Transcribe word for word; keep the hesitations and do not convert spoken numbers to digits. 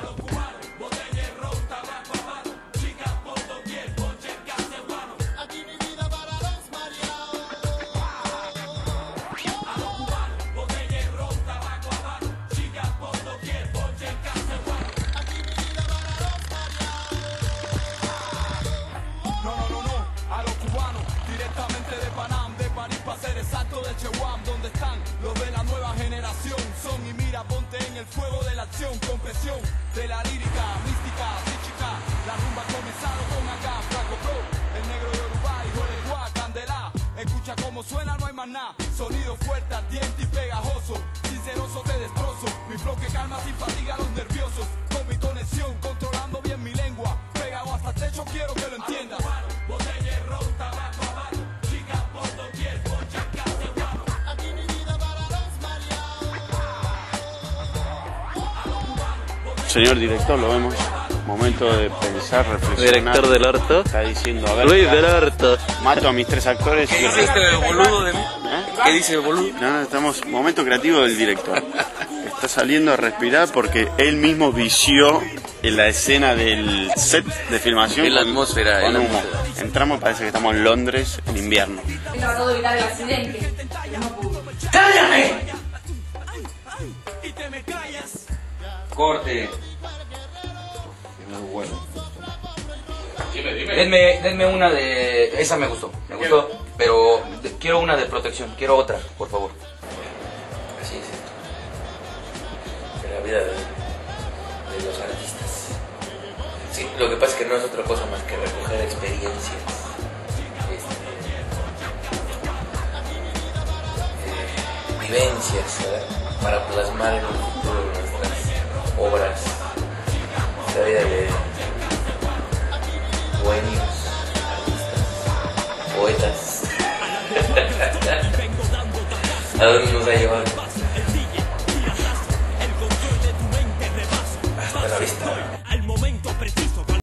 ¿Dónde están los de la nueva generación? Son y mira, ponte en el fuego de la acción, compresión de la lírica, mística, psíquica. La rumba ha comenzado con acá, Flaco Pro, el negro de Uruguay, Jolegua, Candela. Escucha cómo suena, no hay más nada. Sonido fuerte, ardiente y pegajoso. Sinceroso te destrozo. Mi flow que calma sin fatiga a los nerviosos. Con mi conexión, controlando bien mi lengua. Pegado hasta el techo, quiero que lo entiendas. Botella y ron, tabaco, habano. Chicas por doquier, ponche en castellano. Aquí mi vida para los mareados. Señor director, lo vemos. Momento de pensar, reflexionar. Director del orto. Está diciendo, a ver. Luis del orto. Mato a mis tres actores. ¿Qué dice este boludo de mí? ¿Eh? ¿Qué dice el boludo? No, no, estamos. Momento creativo del director. Está saliendo a respirar porque él mismo vició en la escena del set de filmación. En la con- atmósfera, con en la humo. atmósfera. Entramos, parece que estamos en Londres en invierno. He tratado de evitar el accidente, pero no pude. ¡Cállame! Y te me callas. Corte. Muy bueno. Denme, denme una de... Esa me gustó, me gustó. Pero de- quiero una de protección, quiero otra, por favor. Así es esto. En la vida de, de los artistas. Sí, lo que pasa es que no es otra cosa más que recoger experiencias. Este, eh, vivencias, ¿verdad? Para plasmar en un futuro nuestras obras. La vida de bohemios, artistas, poetas. ¿A dónde nos ha llevado? Hasta la vista.